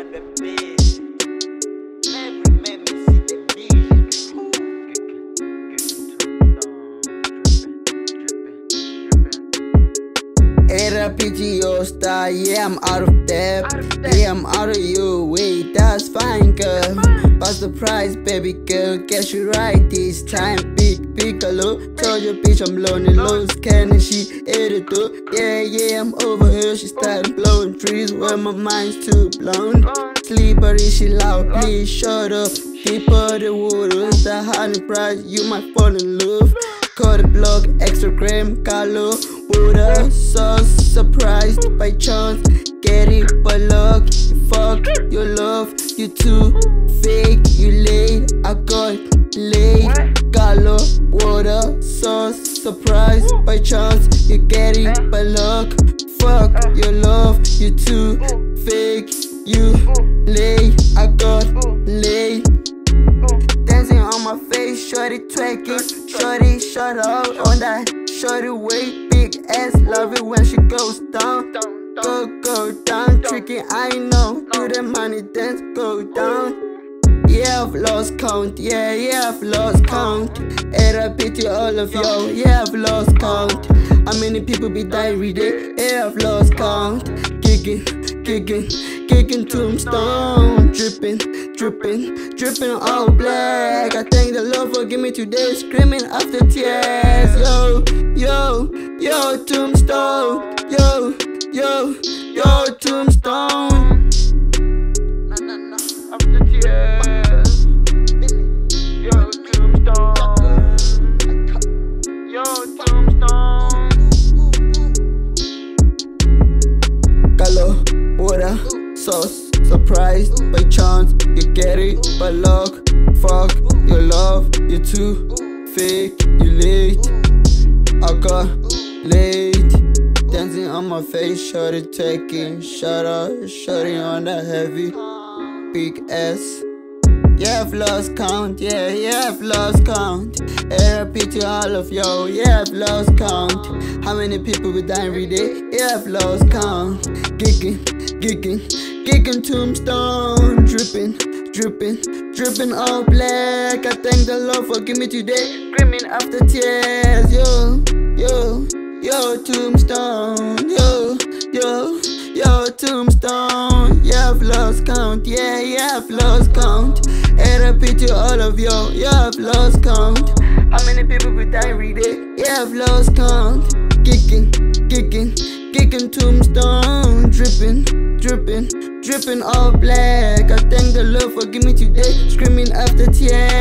the bitch. Maverick made me see the vision. Era PTO style, yeah, I'm out of debt. Yeah, I'm out of your way, that's fine, girl. Pass the price, baby girl, get you right this time. Big Piccolo, told your bitch I'm lonely, lows cannon, she ate it up. Yeah, I'm over here, she started blowing trees where my mind's too blown. Sleep, but is she loud? Please shut up. Deeper the waters, the honey price, you might fall in love. Call the block, extra cream, Ngcala, water, sauce, surprised by chance. Get it by luck, you fuck, you love, you too fake, you late, I got laid. Ngcala, water, sauce, surprised by chance. You get it by luck, fuck, you love, you too fake, you late, I got laid. Dancing on my face, shorty twerking, shorty shut up on that shorty weight, big ass, love it when she goes down. Go down, tricky, I know, do the money dance, go down. Yeah, I've lost count, yeah, I've lost count. Era pity all of y'all, yeah, I've lost count. How many people be dying every day, yeah, I've lost count. Kicking Tombstone, dripping all black. I thank the Lord for giving me today, screaming after tears. Yo, Tombstone, yo, Tombstone. After tears. Yo, Tombstone, yo, Tombstone. Ngcala, water, sauce, surprised by chance. You get it by luck, fuck, you love, you too fake, you late, I got late. Dancing on my face, shorty taking, shut up, shorty on the heavy, big ass. Yeah, I've lost count, yeah, I've lost count. RIP to all of y'all, yeah, I've lost count. How many people be dying every day? Yeah, I've lost count. Kicking Tombstone, dripping all black. I thank the Lord for giving me today, screaming after tears. Yo, Tombstone, yo, Tombstone. Yeah, I've lost count, yeah, I've lost count. RIP to all of y'all, yeah, I've lost count. How many people be dying every day? Yeah, I've lost count. Kicking Tombstone, dripping all black. I thank the Lord for giving me today, screaming after tears.